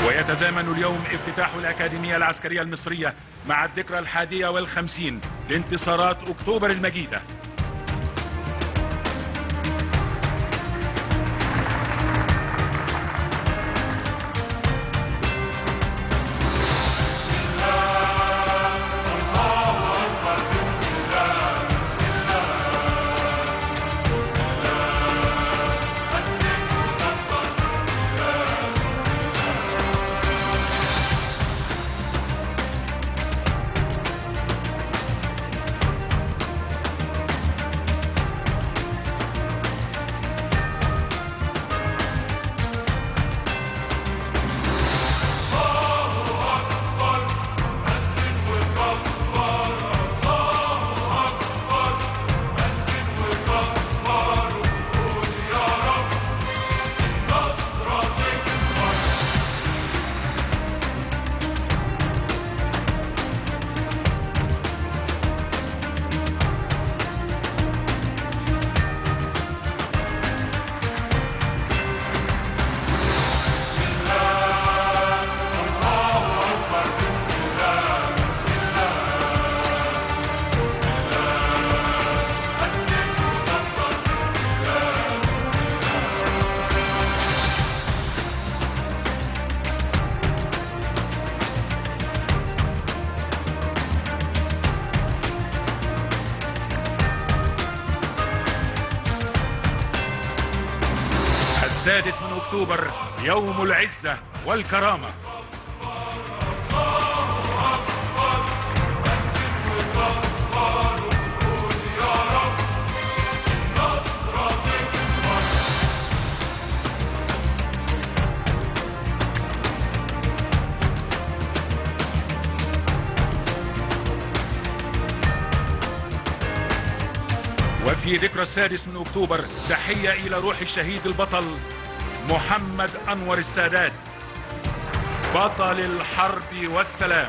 ويتزامن اليوم افتتاح الأكاديمية العسكرية المصرية مع الذكرى 51 لانتصارات أكتوبر المجيدة. السادس من أكتوبر يوم العزة والكرامة. وفي ذكرى السادس من أكتوبر تحية إلى روح الشهيد البطل محمد أنور السادات بطل الحرب والسلام.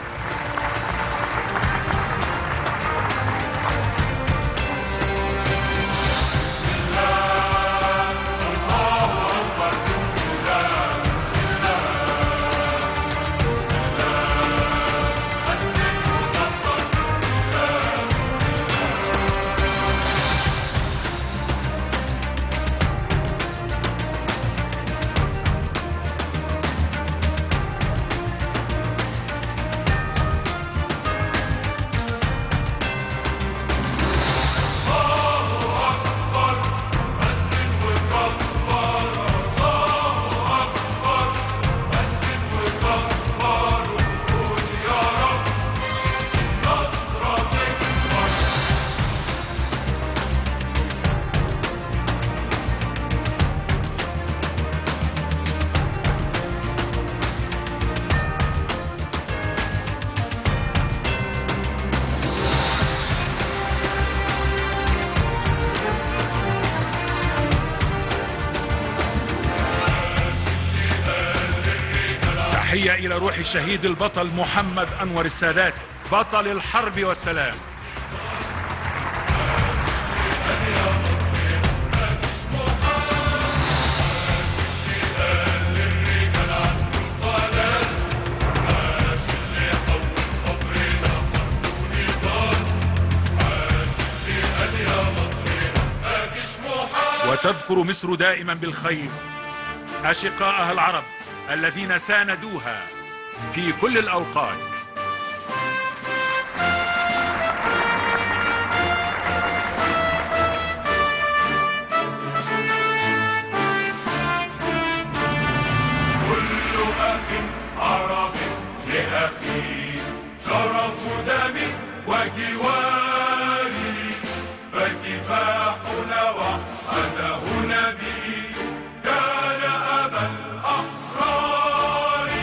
تحية إلى روح الشهيد البطل محمد أنور السادات بطل الحرب والسلام. وتذكر مصر دائما بالخير أشقائها العرب الذين ساندوها في كل الأوقات. كل أخ عربي لأخيه شرف دمي وجواري، فكفاحنا وحده نبي كان أبا الأحرار.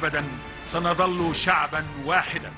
أبدا سنظل شعبا واحدا.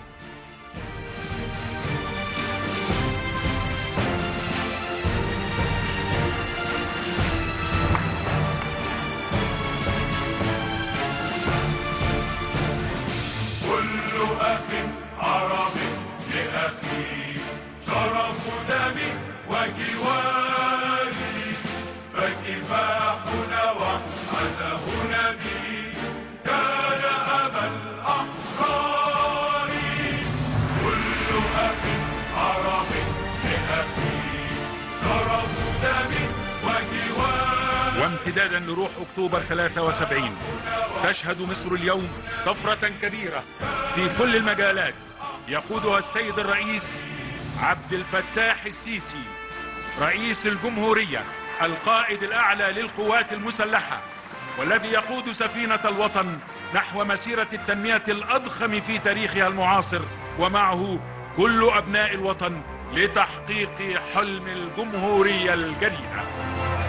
كل أخ عربي لأخيه شرف دمي وجواري، فكفاحنا وحده نبي كان أبا الأحرار. كل أخ عربي لأخيه شرف دمي وجواري. وامتدادا لروح أكتوبر 73 تشهد مصر اليوم طفرة كبيرة في كل المجالات يقودها السيد الرئيس عبد الفتاح السيسي رئيس الجمهورية القائد الأعلى للقوات المسلحة، والذي يقود سفينة الوطن نحو مسيرة التنمية الأضخم في تاريخها المعاصر، ومعه كل أبناء الوطن لتحقيق حلم الجمهورية الجديدة.